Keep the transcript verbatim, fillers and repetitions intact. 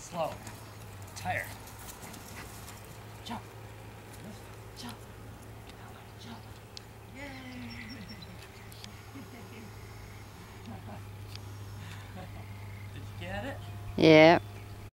Slow. Tired. Jump. Jump. Jump. Yay! Did you get it? Yeah.